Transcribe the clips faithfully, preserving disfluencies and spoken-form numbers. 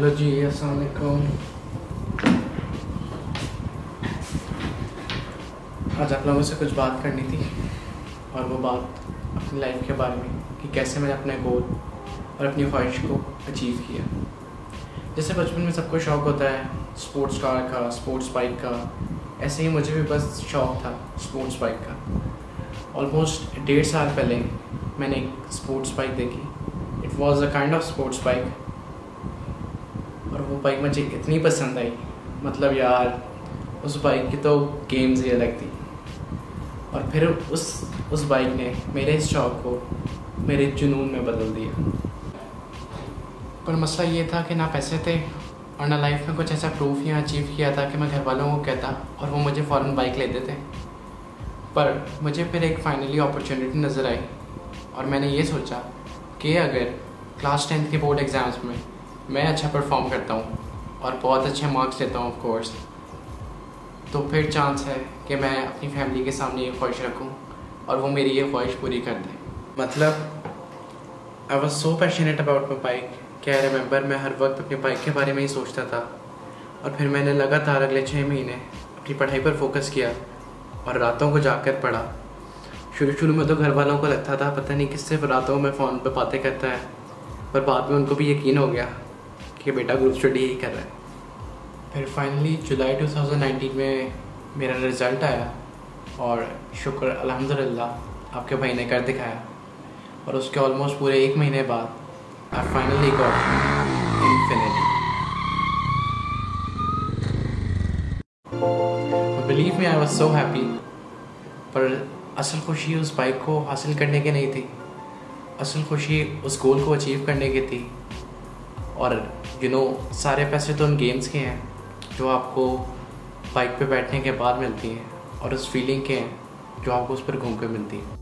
Hello जी, अस्सलाम वालेकुम। आज आप लोगों से कुछ बात करनी थी, और वो बात अपनी लाइफ के बारे में कि कैसे मैंने अपने गोल और अपनी ख्वाहिश को अचीव किया। जैसे बचपन में सबको शौक़ होता है स्पोर्ट्स कार का, स्पोर्ट्स बाइक का, ऐसे ही मुझे भी बस शौक़ था स्पोर्ट्स बाइक का। ऑलमोस्ट डेढ़ साल पहले मैंने एक स्पोर्ट्स बाइक देखी। It was a kind of sports bike, और वो बाइक मुझे इतनी पसंद आई, मतलब यार उस बाइक की तो गेम्स ही अलग थी। और फिर उस उस बाइक ने मेरे इस शौक़ को मेरे जुनून में बदल दिया। पर मसला ये था कि ना पैसे थे और ना लाइफ में कुछ ऐसा प्रूफ या अचीव किया था कि मैं घर वालों को कहता और वो मुझे फ़ौरन बाइक ले देते। पर मुझे फिर एक फाइनली अपॉर्चुनिटी नज़र आई, और मैंने ये सोचा कि अगर क्लास टेंथ के बोर्ड एग्ज़ाम्स में मैं अच्छा परफॉर्म करता हूँ और बहुत अच्छे मार्क्स लेता हूँ ऑफ कोर्स, तो फिर चांस है कि मैं अपनी फैमिली के सामने ये ख्वाहिश रखूँ और वो मेरी ये ख्वाहिश पूरी कर दें। मतलब I was so passionate about my bike कि आई रिमेंबर मैं हर वक्त अपनी बाइक के बारे में ही सोचता था। और फिर मैंने लगातार अगले छः महीने अपनी पढ़ाई पर फोकस किया और रातों को जाकर पढ़ा। शुरू शुरू में तो घर वालों को लगता था पता नहीं किससे रातों में फ़ोन पे बातें करता है, पर बाद में उनको भी यकीन हो गया कि बेटा ग्रुप स्टडी ही कर रहा है। फिर finally July two thousand nineteen में मेरा रिज़ल्ट आया, और शुक्र अल्हम्दुलिल्लाह आपके भाई ने कर दिखाया। और उसके ऑलमोस्ट पूरे एक महीने बाद I finally got infinity. Believe me, I was so happy. पर असल खुशी उस बाइक को हासिल करने की नहीं थी, असल खुशी उस गोल को अचीव करने की थी। और यू नो सारे पैसे तो उन गेम्स के हैं जो आपको बाइक पे बैठने के बाद मिलती हैं, और उस फीलिंग के हैं जो आपको उस पर घूम कर मिलती है।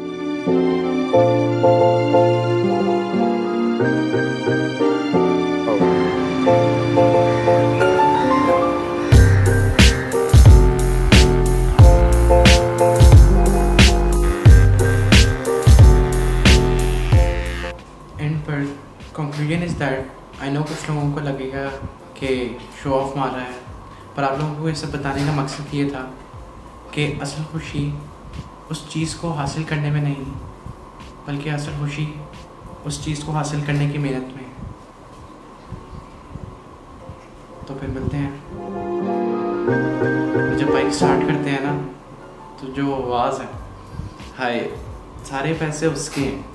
एंड पर conclusion is that I know कुछ लोगों को लगेगा कि शो ऑफ मार रहा है, पर आप लोगों को ये सब बताने का मकसद ये था कि असल खुशी उस चीज़ को हासिल करने में नहीं, बल्कि असल खुशी उस चीज़ को हासिल करने की मेहनत में। तो फिर मिलते हैं। जब बाइक स्टार्ट करते हैं ना, तो जो आवाज़ है, हाय, सारे पैसे उसके हैं